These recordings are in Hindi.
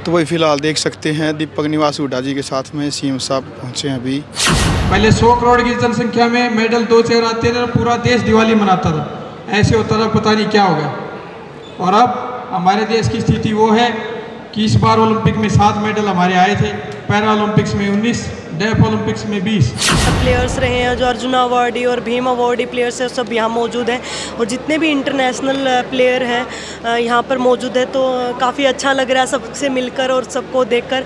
तो वही फिलहाल देख सकते हैं दीपक निवास हुड्डा जी के साथ में सीएम साहब पहुंचे हैं अभी। पहले 100 करोड़ की जनसंख्या में मेडल 2 चेयर आते थे, पूरा देश दिवाली मनाता था। ऐसे होता था, पता नहीं क्या हो गया। और अब हमारे देश की स्थिति वो है कि इस बार ओलंपिक में 7 मेडल हमारे आए थे, पैरा ओलंपिक्स में 19, डेफ ओलंपिक्स में 20। प्लेयर्स रहे हैं जो अर्जुना अवार्डी और भीम अवार्डी प्लेयर्स हैं, सब यहाँ मौजूद हैं। और जितने भी इंटरनेशनल प्लेयर हैं यहाँ पर मौजूद है, तो काफ़ी अच्छा लग रहा है सबसे मिलकर और सबको देखकर।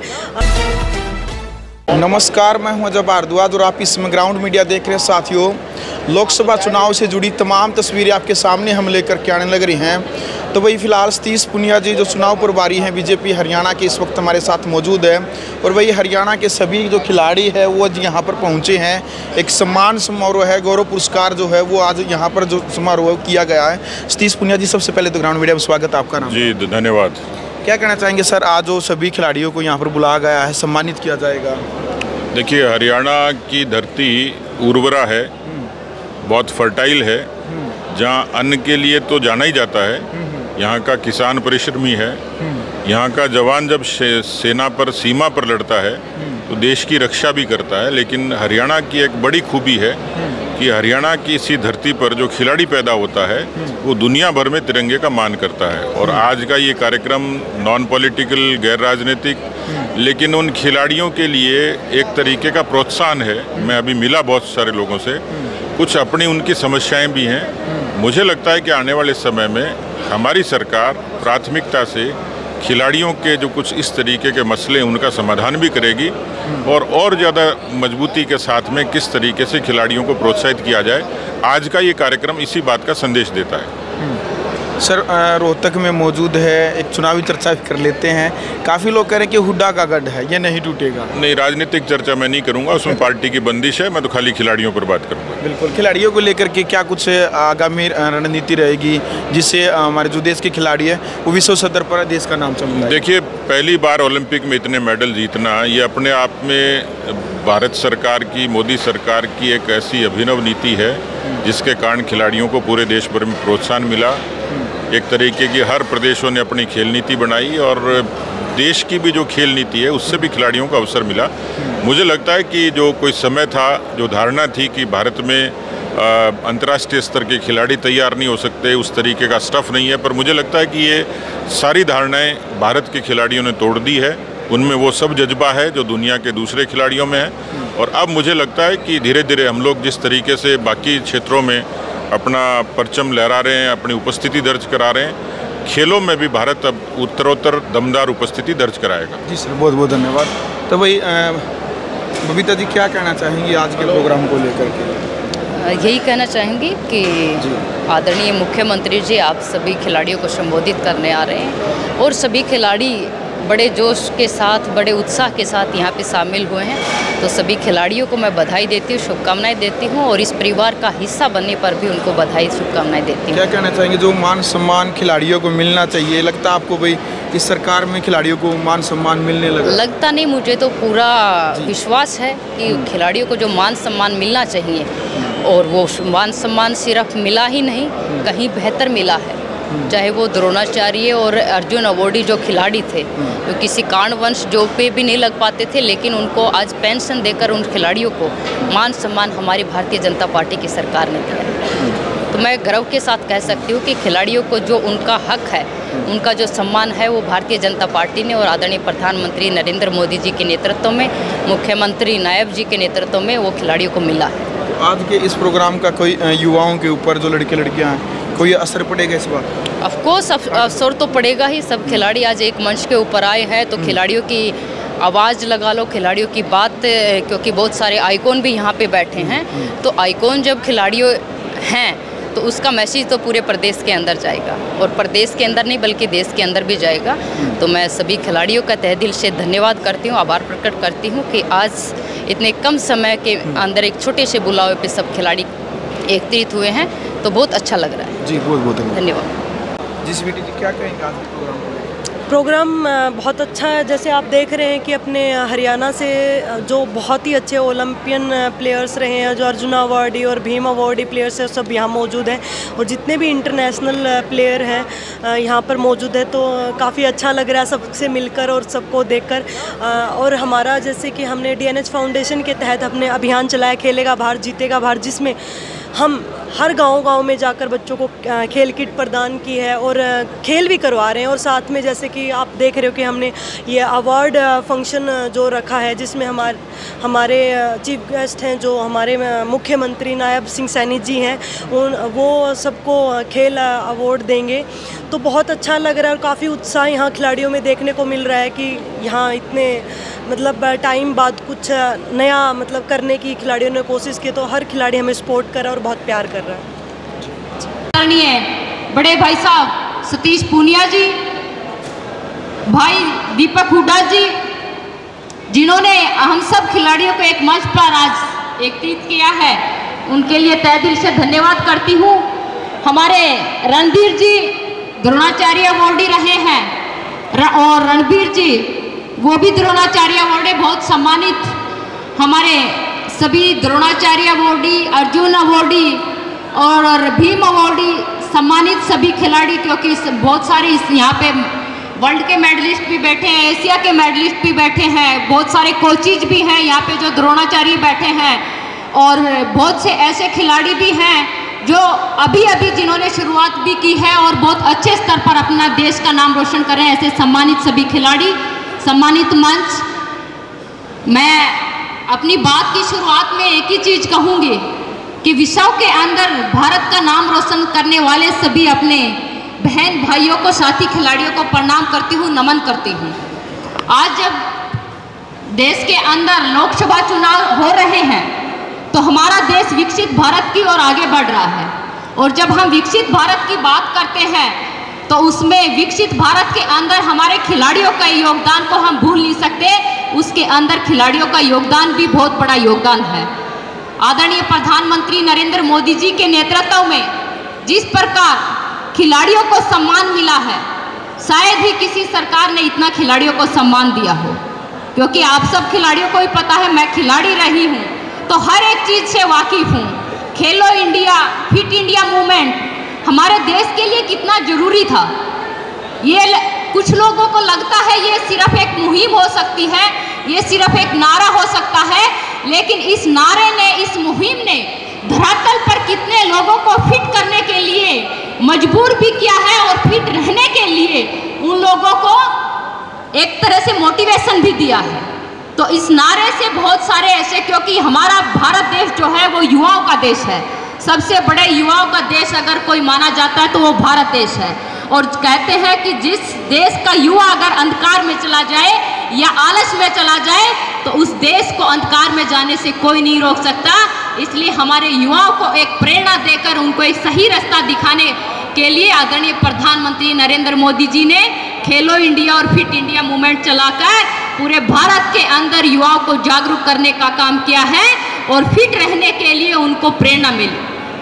नमस्कार, मैं हूं अजय भारद्वाज और आप इसमें ग्राउंड मीडिया देख रहे हैं। साथियों, लोकसभा चुनाव से जुड़ी तमाम तस्वीरें आपके सामने हम लेकर के आने लग रही हैं। तो वही फिलहाल सतीश पुनिया जी जो चुनाव प्रभारी हैं बीजेपी हरियाणा के, इस वक्त हमारे साथ मौजूद है। और वही हरियाणा के सभी जो खिलाड़ी हैं वो आज यहाँ पर पहुँचे हैं। एक सम्मान समारोह है, गौरव पुरस्कार जो है वो आज यहाँ पर जो समारोह किया गया है। सतीश पुनिया जी, सबसे पहले तो ग्राउंड मीडिया में स्वागत, आपका नाम? जी धन्यवाद। क्या कहना चाहेंगे सर, आज जो सभी खिलाड़ियों को यहाँ पर बुलाया गया है, सम्मानित किया जाएगा? देखिए, हरियाणा की धरती उर्वरा है, बहुत फर्टाइल है, जहाँ अन्न के लिए तो जाना ही जाता है। यहाँ का किसान परिश्रमी है। यहाँ का जवान जब सेना पर, सीमा पर लड़ता है तो देश की रक्षा भी करता है। लेकिन हरियाणा की एक बड़ी खूबी है कि हरियाणा की इसी धरती पर जो खिलाड़ी पैदा होता है वो दुनिया भर में तिरंगे का मान करता है। और आज का ये कार्यक्रम नॉन पॉलिटिकल, गैर राजनीतिक, लेकिन उन खिलाड़ियों के लिए एक तरीके का प्रोत्साहन है। मैं अभी मिला बहुत सारे लोगों से, कुछ अपनी उनकी समस्याएं भी हैं। मुझे लगता है कि आने वाले समय में हमारी सरकार प्राथमिकता से खिलाड़ियों के जो कुछ इस तरीके के मसले उनका समाधान भी करेगी और ज़्यादा मजबूती के साथ में किस तरीके से खिलाड़ियों को प्रोत्साहित किया जाए। आज का ये कार्यक्रम इसी बात का संदेश देता है। सर, रोहतक में मौजूद है, एक चुनावी चर्चा कर लेते हैं। काफ़ी लोग कह रहे हैं कि हुड्डा का गढ़ है, ये नहीं टूटेगा। नहीं, राजनीतिक चर्चा मैं नहीं करूंगा, उसमें पार्टी की बंदिश है। मैं तो खाली खिलाड़ियों पर बात करूंगा। बिल्कुल, खिलाड़ियों को लेकर के क्या कुछ आगामी रणनीति रहेगी जिससे हमारे जो देश के खिलाड़ी है वो विश्व सतर पर देश का नाम चमकाए? देखिए, पहली बार ओलंपिक में इतने मेडल जीतना, ये अपने आप में भारत सरकार की, मोदी सरकार की एक ऐसी अभिनव नीति है जिसके कारण खिलाड़ियों को पूरे देश भर में प्रोत्साहन मिला। एक तरीके की हर प्रदेशों ने अपनी खेल नीति बनाई और देश की भी जो खेल नीति है उससे भी खिलाड़ियों को अवसर मिला। मुझे लगता है कि जो कोई समय था, जो धारणा थी कि भारत में अंतर्राष्ट्रीय स्तर के खिलाड़ी तैयार नहीं हो सकते, उस तरीके का स्टफ नहीं है, पर मुझे लगता है कि ये सारी धारणाएं भारत के खिलाड़ियों ने तोड़ दी है। उनमें वो सब जज्बा है जो दुनिया के दूसरे खिलाड़ियों में है। और अब मुझे लगता है कि धीरे धीरे हम लोग जिस तरीके से बाकी क्षेत्रों में अपना परचम लहरा रहे हैं, अपनी उपस्थिति दर्ज करा रहे हैं, खेलों में भी भारत अब उत्तरोत्तर दमदार उपस्थिति दर्ज कराएगा। जी सर, बहुत बहुत धन्यवाद। तो भाई बबीता जी, क्या कहना चाहेंगी आज के प्रोग्राम को लेकर के? यही कहना चाहेंगी कि आदरणीय मुख्यमंत्री जी आप सभी खिलाड़ियों को संबोधित करने आ रहे हैं और सभी खिलाड़ी बड़े जोश के साथ, बड़े उत्साह के साथ यहाँ पे शामिल हुए हैं। तो सभी खिलाड़ियों को मैं बधाई देती हूँ, शुभकामनाएं देती हूँ और इस परिवार का हिस्सा बनने पर भी उनको बधाई, शुभकामनाएं देती हूँ। क्या कहना चाहेंगे, जो मान सम्मान खिलाड़ियों को मिलना चाहिए, लगता है आपको भाई इस सरकार में खिलाड़ियों को मान सम्मान मिलने लगा? लगता नहीं, मुझे तो पूरा विश्वास है कि खिलाड़ियों को जो मान सम्मान मिलना चाहिए और वो मान सम्मान सिर्फ मिला ही नहीं, कहीं बेहतर मिला है। चाहे वो द्रोणाचार्य और अर्जुन अवार्डी जो खिलाड़ी थे, जो किसी कारणवश जॉब पे भी नहीं लग पाते थे, लेकिन उनको आज पेंशन देकर उन खिलाड़ियों को मान सम्मान हमारी भारतीय जनता पार्टी की सरकार ने दिया। तो मैं गर्व के साथ कह सकती हूँ कि खिलाड़ियों को जो उनका हक है, उनका जो सम्मान है, वो भारतीय जनता पार्टी ने और आदरणीय प्रधानमंत्री नरेंद्र मोदी जी के नेतृत्व में, मुख्यमंत्री नायब जी के नेतृत्व में वो खिलाड़ियों को मिला है। तो आज के इस प्रोग्राम का कोई युवाओं के ऊपर, जो लड़के लड़कियाँ हैं, कोई असर पड़ेगा इस बात? ऑफकोर्स असर तो पड़ेगा ही। सब खिलाड़ी आज एक मंच के ऊपर आए हैं तो खिलाड़ियों की आवाज़ लगा लो, खिलाड़ियों की बात, क्योंकि बहुत सारे आइकॉन भी यहाँ पे बैठे हैं। तो आइकॉन जब खिलाड़ियों हैं तो उसका मैसेज तो पूरे प्रदेश के अंदर जाएगा और प्रदेश के अंदर नहीं बल्कि देश के अंदर भी जाएगा। तो मैं सभी खिलाड़ियों का तहे दिल से धन्यवाद करती हूँ, आभार प्रकट करती हूँ कि आज इतने कम समय के अंदर एक छोटे से बुलावे पे सब खिलाड़ी एकत्रित हुए हैं, तो बहुत अच्छा लग रहा है। जी, बहुत बहुत धन्यवाद। जी स्वीटी जी, क्या कहेंगे आज के प्रोग्राम को? प्रोग्राम बहुत अच्छा है। जैसे आप देख रहे हैं कि अपने हरियाणा से जो बहुत ही अच्छे ओलंपियन प्लेयर्स रहे हैं, जो अर्जुन अवार्डी और भीम अवार्डी प्लेयर्स हैं, सब यहाँ मौजूद हैं। और जितने भी इंटरनेशनल प्लेयर हैं यहाँ पर मौजूद है, तो काफ़ी अच्छा लग रहा है सबसे मिलकर और सबको देखकर। और हमारा जैसे कि हमने DNH फाउंडेशन के तहत अपने अभियान चलाया खेलेगा भारत जीतेगा भारत, जिसमें हम हर गांव में जाकर बच्चों को खेल किट प्रदान की है और खेल भी करवा रहे हैं। और साथ में जैसे कि आप देख रहे हो कि हमने ये अवार्ड फंक्शन जो रखा है, जिसमें हमारे चीफ गेस्ट हैं, जो हमारे मुख्यमंत्री नायब सिंह सैनी जी हैं, वो सबको खेल अवार्ड देंगे। तो बहुत अच्छा लग रहा है और काफ़ी उत्साह यहाँ खिलाड़ियों में देखने को मिल रहा है कि यहाँ इतने मतलब टाइम बाद कुछ नया मतलब करने की खिलाड़ियों ने कोशिश की, तो हर खिलाड़ी हमें सपोर्ट कर रहा है और बहुत प्यार कर रहा है। बड़े भाई साहब सतीश पूनिया जी, भाई दीपक हुड्डा जी, जिन्होंने हम सब खिलाड़ियों को एक मंच पर आज एकत्रित किया है, उनके लिए तहे दिल से धन्यवाद करती हूँ। हमारे रणधीर जी द्रोणाचार्य अवार्डी रहे हैं और रणबीर जी वो भी द्रोणाचार्य अवार्डी बहुत सम्मानित। हमारे सभी द्रोणाचार्य अवार्डी, अर्जुन अवार्डी और भीम अवार्डी सम्मानित सभी खिलाड़ी, क्योंकि बहुत सारे यहाँ पे वर्ल्ड के मेडलिस्ट भी बैठे हैं, एशिया के मेडलिस्ट भी बैठे हैं, बहुत सारे कोचिज भी हैं यहाँ पे जो द्रोणाचार्य बैठे हैं, और बहुत से ऐसे खिलाड़ी भी हैं जो अभी जिन्होंने शुरुआत भी की है और बहुत अच्छे स्तर पर अपना देश का नाम रोशन करें। ऐसे सम्मानित सभी खिलाड़ी, सम्मानित मंच। मैं अपनी बात की शुरुआत में एक ही चीज़ कहूँगी कि विश्व के अंदर भारत का नाम रोशन करने वाले सभी अपने बहन भाइयों को, साथी खिलाड़ियों को प्रणाम करती हूँ, नमन करती हूँ। आज जब देश के अंदर लोकसभा चुनाव हो रहे हैं तो हमारा देश विकसित भारत की ओर आगे बढ़ रहा है, और जब हम विकसित भारत की बात करते हैं तो उसमें विकसित भारत के अंदर हमारे खिलाड़ियों का योगदान को हम भूल नहीं सकते। उसके अंदर खिलाड़ियों का योगदान भी बहुत बड़ा योगदान है। आदरणीय प्रधानमंत्री नरेंद्र मोदी जी के नेतृत्व में जिस प्रकार खिलाड़ियों को सम्मान मिला है, शायद ही किसी सरकार ने इतना खिलाड़ियों को सम्मान दिया हो। क्योंकि आप सब खिलाड़ियों को भी पता है, मैं खिलाड़ी रही हूँ तो हर एक चीज़ से वाकिफ़ हूँ। खेलो इंडिया, फिट इंडिया मूवमेंट हमारे देश के लिए कितना जरूरी था। ये कुछ लोगों को लगता है ये सिर्फ एक मुहिम हो सकती है, ये सिर्फ एक नारा हो सकता है, लेकिन इस नारे ने, इस मुहिम ने धरातल पर कितने लोगों को फिट करने के लिए मजबूर भी किया है और फिट रहने के लिए उन लोगों को एक तरह से मोटिवेशन भी दिया है। तो इस नारे से बहुत सारे ऐसे, क्योंकि हमारा भारत देश जो है वो युवाओं का देश है, सबसे बड़े युवाओं का देश अगर कोई माना जाता है तो वो भारत देश है। और कहते हैं कि जिस देश का युवा अगर अंधकार में चला जाए या आलस में चला जाए तो उस देश को अंधकार में जाने से कोई नहीं रोक सकता। इसलिए हमारे युवाओं को एक प्रेरणा देकर उनको एक सही रास्ता दिखाने के लिए आदरणीय प्रधानमंत्री नरेंद्र मोदी जी ने खेलो इंडिया और फिट इंडिया मूवमेंट चलाकर पूरे भारत के अंदर युवाओं को जागरूक करने का काम किया है और फिट रहने के लिए उनको प्रेरणा मिली।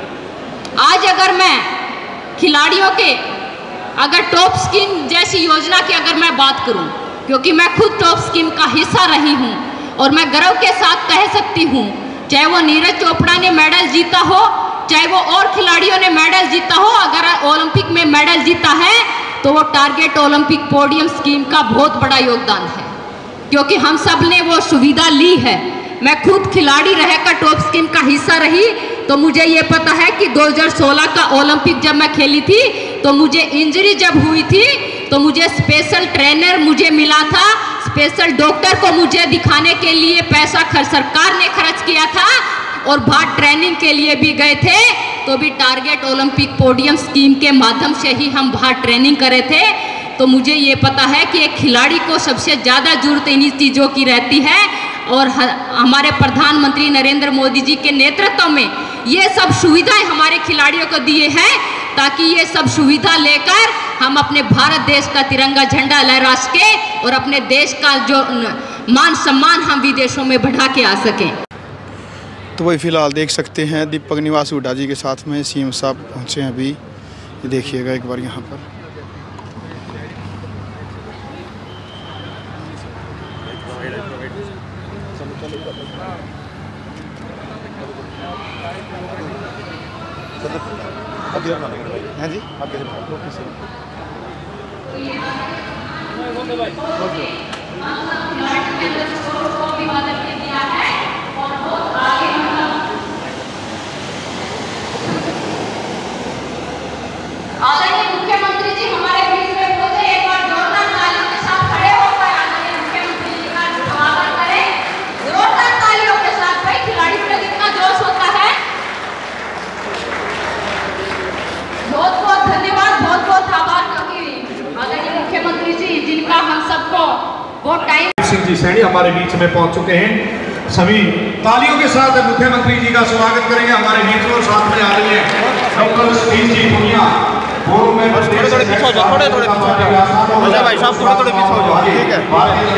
आज अगर मैं खिलाड़ियों के अगर टॉप स्कीम जैसी योजना की अगर मैं बात करूं, क्योंकि मैं खुद टॉप स्कीम का हिस्सा रही हूं और मैं गर्व के साथ कह सकती हूं, चाहे वो नीरज चोपड़ा ने मेडल जीता हो, चाहे वो और खिलाड़ियों ने मेडल जीता हो, अगर ओलंपिक में मेडल जीता है तो वो टारगेट ओलंपिक पोडियम स्कीम का बहुत बड़ा योगदान है, क्योंकि हम सब ने वो सुविधा ली है। मैं खुद खिलाड़ी रहकर टॉप स्कीम का हिस्सा रही तो मुझे ये पता है कि 2016 का ओलंपिक जब मैं खेली थी तो मुझे इंजरी जब हुई थी तो मुझे स्पेशल ट्रेनर मुझे मिला था, स्पेशल डॉक्टर को मुझे दिखाने के लिए पैसा सरकार ने खर्च किया था, और बाहर ट्रेनिंग के लिए भी गए थे तो भी टारगेट ओलंपिक पोडियम स्कीम के माध्यम से ही हम बाहर ट्रेनिंग करे थे। तो मुझे ये पता है कि एक खिलाड़ी को सबसे ज़्यादा जरूरत इन्हीं चीज़ों की रहती है, और हमारे प्रधानमंत्री नरेंद्र मोदी जी के नेतृत्व में ये सब सुविधाएं हमारे खिलाड़ियों को दिए हैं, ताकि ये सब सुविधा लेकर हम अपने भारत देश का तिरंगा झंडा लहरा सके और अपने देश का जो मान सम्मान हम विदेशों में बढ़ा के आ सकें। तो वही फ़िलहाल देख सकते हैं दीपक निवास हुड्डा जी के साथ में CM साहब पहुँचे हैं अभी। ये देखिएगा एक बार यहाँ पर। हैं जी आदरणीय मुख्यमंत्री जी हमारे बीच में पहुंचे, एक बार जोरदार तालियों के साथ खड़े होकर आदरणीय मुख्यमंत्री जी का स्वागत करें। जोरदार तालियों के साथ। भाई खिलाड़ियों में कितना जोश होता है। बहुत बहुत धन्यवाद, बहुत बहुत आभार, क्योंकि आदरणीय मुख्यमंत्री जी जिनका हम सबको बहुत टाइम सिंह जी सैनी हमारे बीच में पहुंच चुके हैं। सभी तालियों के साथ मुख्यमंत्री जी का स्वागत करेंगे हमारे बीच में। साथ में आ रही है डॉक्टर सतीश जी पुनिया, थोड़े पीछे हो जाओ, थोड़े भाई साहब थोड़े पीछे हो जाओ, ठीक है।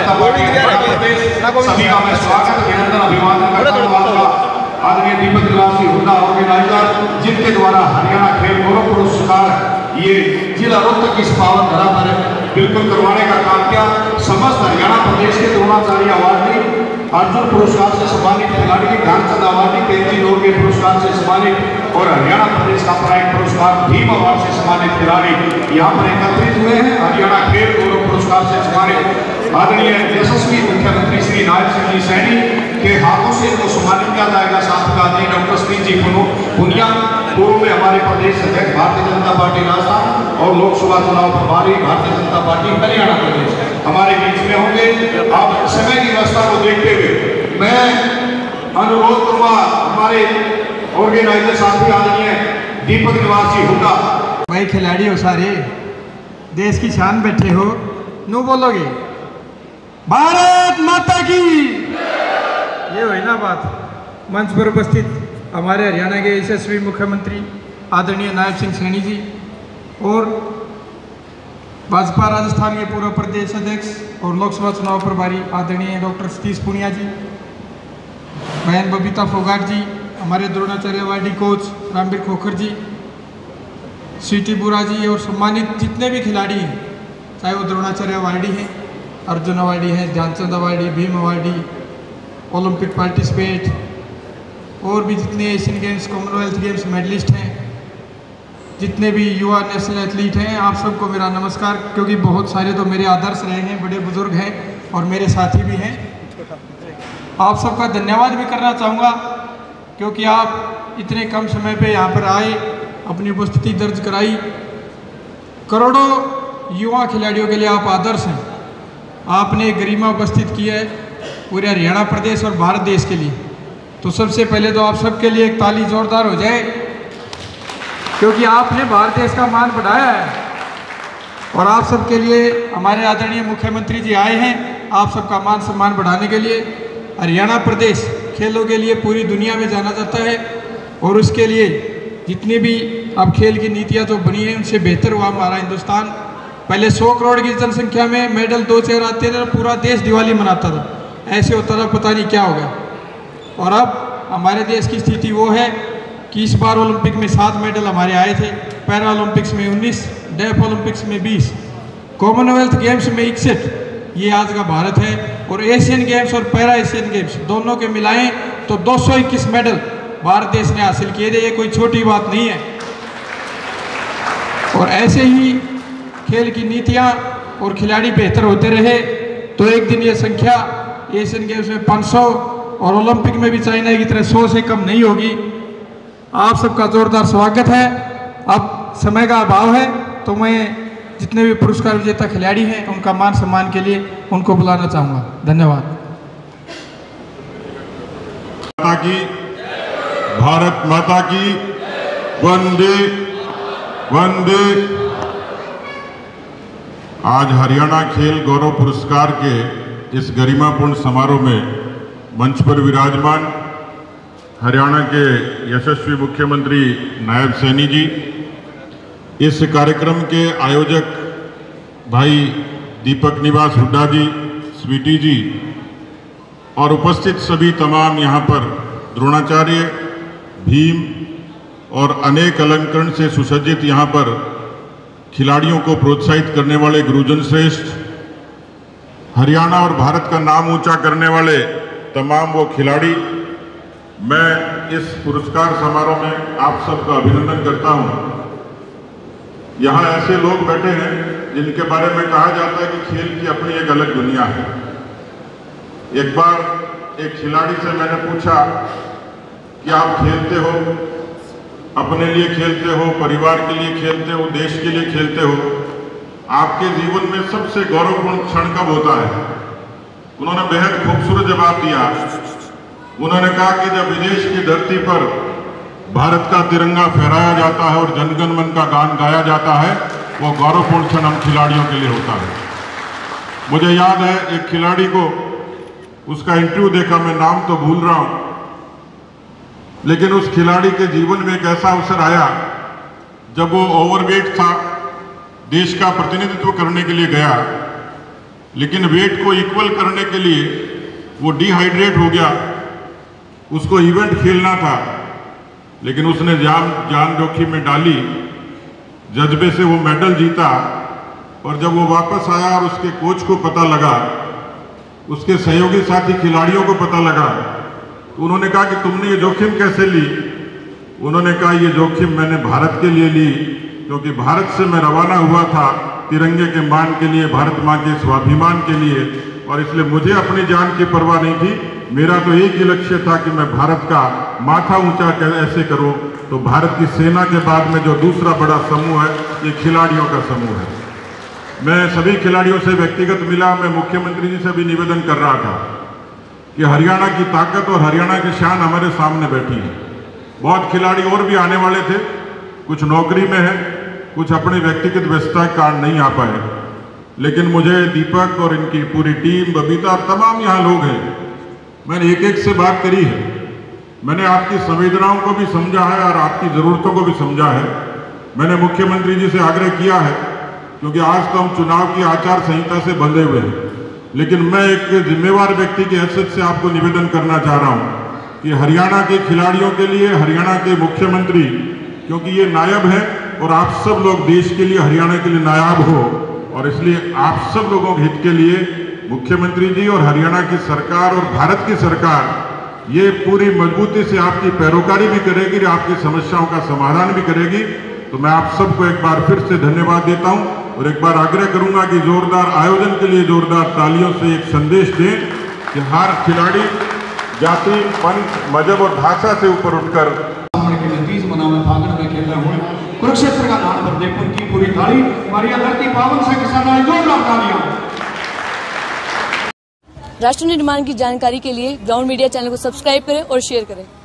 सभी का मैं स्वागत अभिनंदन अभिवादन करता हूं। आदरणीय दीपक निवासी हुड्डा ऑर्गेनाइजर, जिनके द्वारा हरियाणा खेल गौरव पुरस्कार ये जिला रोहतक की पावन धरा पर बिल्कुल करवाने का काम किया। समस्त हरियाणा प्रदेश के द्रोणाचार्य अवार्डी, अर्जुन पुरस्कार से सम्मानित खिलाड़ी, ध्यानचंद अवार्डी, तेजी नोर के पुरस्कार से सम्मानित और हरियाणा प्रदेश का प्राइम पुरस्कार भीम अवार्ड से सम्मानित खिलाड़ी यहाँ पर एकत्रित हुए हैं। हरियाणा खेल गौरव पुरस्कार से सम्मानित आदरणीय यशस्वी मुख्यमंत्री श्री नायब सिंह जी सैनी के हाथों से इनको सम्मानित किया जाएगा। साथ में आदरणीय डॉक्टर सतीश जी पुनिया, पूर्व में हमारे प्रदेश अध्यक्ष भारतीय जनता पार्टी राजस्थान और लोकसभा चुनाव प्रभारी भारतीय जनता पार्टी हरियाणा प्रदेश हमारे बीच में होंगे। अब समय की व्यवस्था को देखते हुए मैं अनुरोध करूंगा हमारे ऑर्गेनाइजर साथी आदरणीय दीपक निवासी हुड्डा। भाई खिलाड़ी हो सारे, देश की शान बैठे हो, नो बोलोगे भारत माता की, ये हुई ना बात। मंच पर उपस्थित हमारे हरियाणा के यशस्वी मुख्यमंत्री आदरणीय नायब सिंह सैनी जी और भाजपा राजस्थान के पूर्व प्रदेश अध्यक्ष और लोकसभा चुनाव प्रभारी आदरणीय डॉक्टर सतीश पुनिया जी, बहन बबीता फोगाट जी, हमारे Dronacharya awardee coach Ramveer Khokhar ji, CT Bura जी और सम्मानित जितने भी खिलाड़ी हैं, चाहे वो द्रोणाचार्य अवार्डी हैं, अर्जुन अवार्डी हैं, Dhyanchand awardee, Bhim awardee, Olympic participate और भी जितने Asian Games, Commonwealth Games medalist हैं, जितने भी युवा नेशनल एथलीट हैं, आप सबको मेरा नमस्कार। क्योंकि बहुत सारे तो मेरे आदर्श रहे हैं, बड़े बुजुर्ग हैं और मेरे साथी भी हैं। आप सबका धन्यवाद भी करना चाहूँगा क्योंकि आप इतने कम समय पे यहाँ पर आए, अपनी उपस्थिति दर्ज कराई। करोड़ों युवा खिलाड़ियों के लिए आप आदर्श हैं। आपने गरिमा उपस्थित की है पूरे हरियाणा प्रदेश और भारत देश के लिए। तो सबसे पहले तो आप सबके लिए एक ताली जोरदार हो जाए, क्योंकि आपने भारत देश का मान बढ़ाया है और आप सबके लिए हमारे आदरणीय मुख्यमंत्री जी आए हैं आप सबका मान सम्मान बढ़ाने के लिए। हरियाणा प्रदेश खेलों के लिए पूरी दुनिया में जाना जाता है और उसके लिए जितनी भी अब खेल की नीतियाँ जो बनी हैं उनसे बेहतर हुआ हमारा हिंदुस्तान। पहले 100 करोड़ की जनसंख्या में मेडल 2 चेहरे आते थे, पूरा देश दिवाली मनाता था। ऐसे होता था, पता नहीं क्या हो गया। और अब हमारे देश की स्थिति वो है कि इस बार ओलंपिक में 7 मेडल हमारे आए थे, पैरा ओलंपिक्स में 19, डेफ ओलंपिक्स में 20, कॉमनवेल्थ गेम्स में 61, ये आज का भारत है। और एशियन गेम्स और पैरा एशियन गेम्स दोनों के मिलाएं तो 221 मेडल भारत देश ने हासिल किए थे। ये कोई छोटी बात नहीं है। और ऐसे ही खेल की नीतियाँ और खिलाड़ी बेहतर होते रहे तो एक दिन ये संख्या एशियन गेम्स में 500 और ओलंपिक में भी चाइना की तरह 100 से कम नहीं होगी। आप सबका जोरदार स्वागत है। अब समय का अभाव है तो मैं जितने भी पुरस्कार विजेता खिलाड़ी हैं उनका मान सम्मान के लिए उनको बुलाना चाहूँगा। धन्यवाद। माता की, भारत माता की, वंदे वंदे। आज हरियाणा खेल गौरव पुरस्कार के इस गरिमापूर्ण समारोह में मंच पर विराजमान हरियाणा के यशस्वी मुख्यमंत्री नायब सैनी जी, इस कार्यक्रम के आयोजक भाई दीपक निवास हुड्डा जी, स्वीटी जी और उपस्थित सभी तमाम यहाँ पर द्रोणाचार्य, भीम और अनेक अलंकरण से सुसज्जित यहाँ पर खिलाड़ियों को प्रोत्साहित करने वाले गुरुजन श्रेष्ठ, हरियाणा और भारत का नाम ऊंचा करने वाले तमाम वो खिलाड़ी, मैं इस पुरस्कार समारोह में आप सबका अभिनंदन करता हूँ। यहाँ ऐसे लोग बैठे हैं जिनके बारे में कहा जाता है कि खेल की अपनी एक अलग दुनिया है। एक बार एक खिलाड़ी से मैंने पूछा कि आप खेलते हो, अपने लिए खेलते हो, परिवार के लिए खेलते हो, देश के लिए खेलते हो, आपके जीवन में सबसे गौरवपूर्ण क्षण कब होता है? उन्होंने बेहद खूबसूरत जवाब दिया। उन्होंने कहा कि जब विदेश की धरती पर भारत का तिरंगा फहराया जाता है और जनगण मन का गान गाया जाता है, वो गौरवपूर्ण क्षण हम खिलाड़ियों के लिए होता है। मुझे याद है एक खिलाड़ी को, उसका इंटरव्यू देखा, मैं नाम तो भूल रहा हूं, लेकिन उस खिलाड़ी के जीवन में एक ऐसा अवसर आया जब वो ओवरवेट था, देश का प्रतिनिधित्व करने के लिए गया, लेकिन वेट को इक्वल करने के लिए वो डिहाइड्रेट हो गया। उसको इवेंट खेलना था, लेकिन उसने जान जोखिम में डाली, जज्बे से वो मेडल जीता। और जब वो वापस आया और उसके कोच को पता लगा, उसके सहयोगी साथी खिलाड़ियों को पता लगा, तो उन्होंने कहा कि तुमने ये जोखिम कैसे ली? उन्होंने कहा ये जोखिम मैंने भारत के लिए ली, क्योंकि भारत से मैं रवाना हुआ था तिरंगे के मान के लिए, भारत माँ के स्वाभिमान के लिए, और इसलिए मुझे अपनी जान की परवाह नहीं थी। मेरा तो एक ही लक्ष्य था कि मैं भारत का माथा ऊंचा ऐसे करूं। तो भारत की सेना के बाद में जो दूसरा बड़ा समूह है, ये खिलाड़ियों का समूह है। मैं सभी खिलाड़ियों से व्यक्तिगत मिला, मैं मुख्यमंत्री जी से भी निवेदन कर रहा था कि हरियाणा की ताकत और हरियाणा की शान हमारे सामने बैठी है। बहुत खिलाड़ी और भी आने वाले थे, कुछ नौकरी में है, कुछ अपनी व्यक्तिगत व्यस्तता के कारण नहीं आ पाए, लेकिन मुझे दीपक और इनकी पूरी टीम, बबीता और तमाम यहाँ लोग हैं, मैंने एक एक से बात करी है। मैंने आपकी संवेदनाओं को भी समझा है और आपकी ज़रूरतों को भी समझा है। मैंने मुख्यमंत्री जी से आग्रह किया है, क्योंकि आज तो हम चुनाव की आचार संहिता से बंधे हुए हैं, लेकिन मैं एक जिम्मेवार व्यक्ति की हैसियत से आपको निवेदन करना चाह रहा हूँ कि हरियाणा के खिलाड़ियों के लिए हरियाणा के मुख्यमंत्री, क्योंकि ये नायब है और आप सब लोग देश के लिए, हरियाणा के लिए नायाब हो, और इसलिए आप सब लोगों के हित के लिए मुख्यमंत्री जी और हरियाणा की सरकार और भारत की सरकार ये पूरी मजबूती से आपकी पैरोकारी भी करेगी और आपकी समस्याओं का समाधान भी करेगी। तो मैं आप सबको एक बार फिर से धन्यवाद देता हूं और एक बार आग्रह करूंगा कि जोरदार आयोजन के लिए जोरदार तालियों से एक संदेश दें कि हर खिलाड़ी जाति, पंथ, मजहब और भाषा से ऊपर उठकर फागण में खेल रहा हूँ। कुरुक्षेत्र का नाम पर देखो की पूरी थाली, हमारी धरती पावन से किसानों ने जोरदार तालियां। राष्ट्र निर्माण की जानकारी के लिए ग्राउंड मीडिया चैनल को सब्सक्राइब करें और शेयर करें।